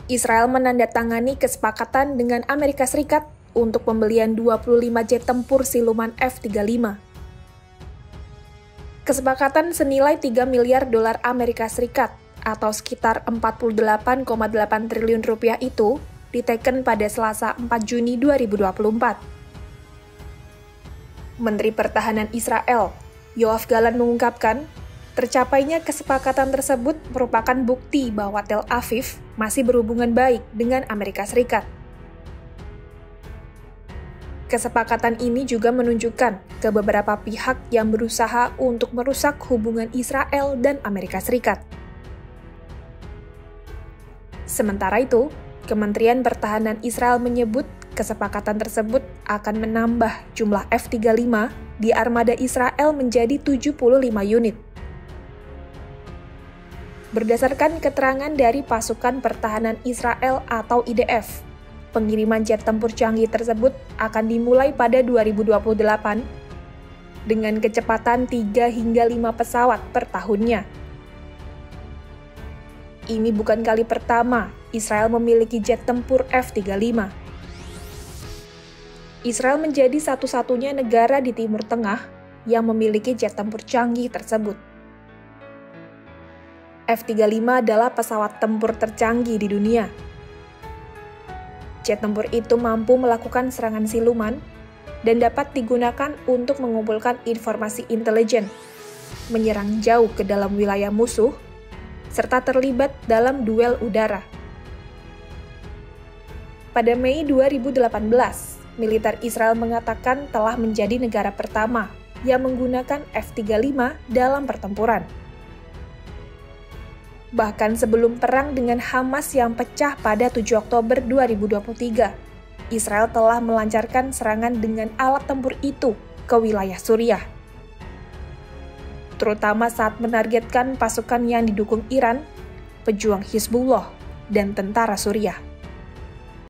Israel menandatangani kesepakatan dengan Amerika Serikat untuk pembelian 25 jet tempur siluman F-35. Kesepakatan senilai 3 miliar dolar Amerika Serikat atau sekitar 48,8 triliun rupiah itu diteken pada Selasa 4 Juni 2024. Menteri Pertahanan Israel, Yoav Gallant mengungkapkan, tercapainya kesepakatan tersebut merupakan bukti bahwa Tel Aviv masih berhubungan baik dengan Amerika Serikat. Kesepakatan ini juga menunjukkan ke beberapa pihak yang berusaha untuk merusak hubungan Israel dan Amerika Serikat. Sementara itu, Kementerian Pertahanan Israel menyebut kesepakatan tersebut akan menambah jumlah F-35 di armada Israel menjadi 75 unit. Berdasarkan keterangan dari Pasukan Pertahanan Israel atau IDF, pengiriman jet tempur canggih tersebut akan dimulai pada 2028 dengan kecepatan 3 hingga 5 pesawat per tahunnya. Ini bukan kali pertama Israel memiliki jet tempur F-35. Israel menjadi satu-satunya negara di Timur Tengah yang memiliki jet tempur canggih tersebut. F-35 adalah pesawat tempur tercanggih di dunia. Jet tempur itu mampu melakukan serangan siluman dan dapat digunakan untuk mengumpulkan informasi intelijen, menyerang jauh ke dalam wilayah musuh, serta terlibat dalam duel udara. Pada Mei 2018, militer Israel mengatakan telah menjadi negara pertama yang menggunakan F-35 dalam pertempuran. Bahkan sebelum perang dengan Hamas yang pecah pada 7 Oktober 2023, Israel telah melancarkan serangan dengan alat tempur itu ke wilayah Suriah, terutama saat menargetkan pasukan yang didukung Iran, pejuang Hizbullah, dan tentara Suriah.